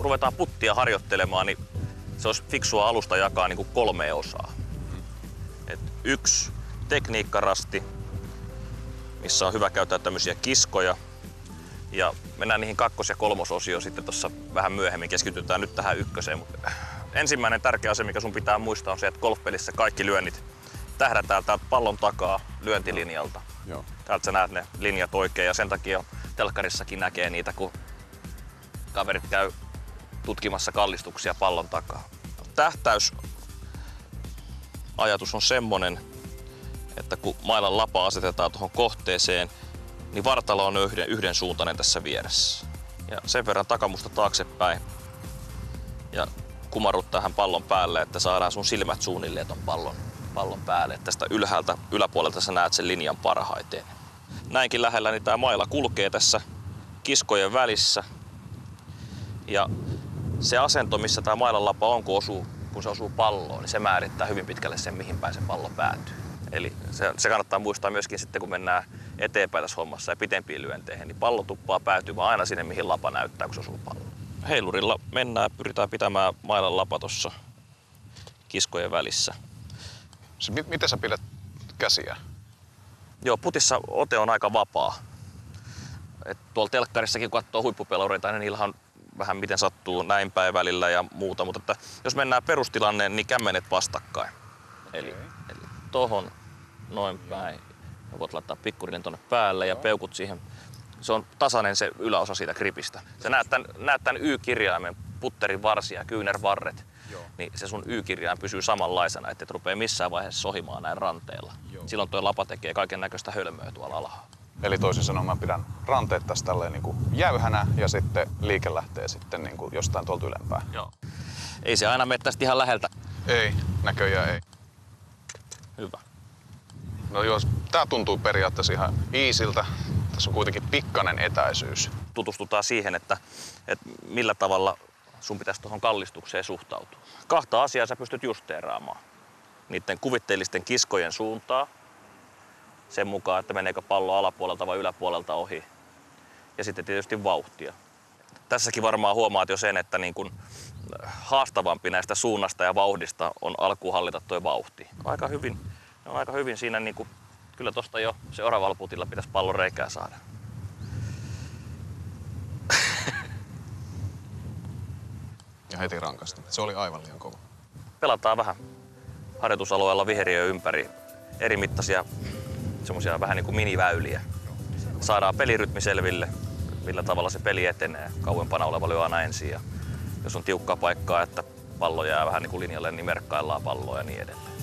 ruvetaan puttia harjoittelemaan, niin se olisi fiksua alusta jakaa niin kuin 3 osaa. Yksi tekniikkarasti, missä on hyvä käyttää tämmöisiä kiskoja. Ja mennään niihin 2- ja 3-osioon sitten tuossa vähän myöhemmin. Keskitytään nyt tähän 1. Mutta ensimmäinen tärkeä asia, mikä sun pitää muistaa, on se, että golfpelissä kaikki lyönnit tähdätään täältä pallon takaa lyöntilinjalta. Joo. Täältä sä näet ne linjat oikein ja sen takia telkkarissakin näkee niitä, kun kaverit käy tutkimassa kallistuksia pallon takaa. Tähtäysajatus on semmonen, että kun mailan lapa asetetaan tuohon kohteeseen, niin vartalo on yhdensuuntainen tässä vieressä. Ja sen verran takamusta taaksepäin ja kumarrut tähän pallon päälle, että saadaan sun silmät suunnilleen ton pallon päälle. Että tästä yläpuolelta sä näet sen linjan parhaiten. Näinkin lähellä niin tää maila kulkee tässä kiskojen välissä. Ja se asento, missä tää mailan lapa on, kun se osuu palloon, niin se määrittää hyvin pitkälle sen, mihin päin se pallo päätyy. Eli se kannattaa muistaa myöskin sitten, kun mennään eteenpäin tässä hommassa ja pitempiin lyönteihin, niin pallo tuppaa päätymään aina sinne, mihin lapa näyttää, kun se osuu palloon. Heilurilla mennään ja pyritään pitämään mailan lapa tuossa kiskojen välissä. Miten sä pidät käsiä? Joo, putissa ote on aika vapaa. Tuolla telkkarissakin kun katsoo huippupelureita, niin niillä on vähän miten sattuu näin päin välillä ja muuta, mutta että jos mennään perustilanneen, niin kämmenet vastakkain. Eli tohon noin päin. Ja voit laittaa pikkurinen tonne päälle ja peukut siihen. Se on tasainen se yläosa siitä gripistä. Sä näet tän Y-kirjaimen, putterin varsi ja kyynärvarret. Niin se sun Y-kirjain pysyy samanlaisena, ettei rupee missään vaiheessa sohimaan näin ranteella. Silloin tuo lapa tekee kaiken näköistä hölmöä tuolla alhaalla. Eli toisin sanoen mä pidän ranteet tässä tälleen niin kuin jäyhänä ja sitten liike lähtee sitten niin kuin jostain tuolta ylempää. Joo. Ei se aina mene tästä ihan läheltä. Ei, näköjään ei. Hyvä. No joo, tää tuntuu periaatteessa ihan easyltä. Tässä on kuitenkin pikkainen etäisyys. Tutustutaan siihen, että millä tavalla sun pitäisi tuohon kallistukseen suhtautua. 2 asiaa sä pystyt justeeraamaan. Niiden kuvitteellisten kiskojen suuntaa. Sen mukaan, että meneekö pallo alapuolelta vai yläpuolelta ohi. Ja sitten tietysti vauhtia. Tässäkin varmaan huomaat jo sen, että niin kun haastavampi näistä suunnasta ja vauhdista on alkuun hallita tuo vauhti. Aika hyvin siinä, niin kun, kyllä tosta jo seuraavalla putilla pitäisi pallon reikää saada. Ja heti rankasta. Se oli aivan liian kova. Pelataan vähän harjoitusalueella viheriö ympäri eri mittaisia semmoisia vähän niin kuin miniväyliä. Saadaan pelirytmi selville, millä tavalla se peli etenee. Kauempana oleva lyö aina ensin ja jos on tiukkaa paikkaa, että pallo jää vähän niin kuin linjalle, niin merkkaillaan palloa ja niin edelleen.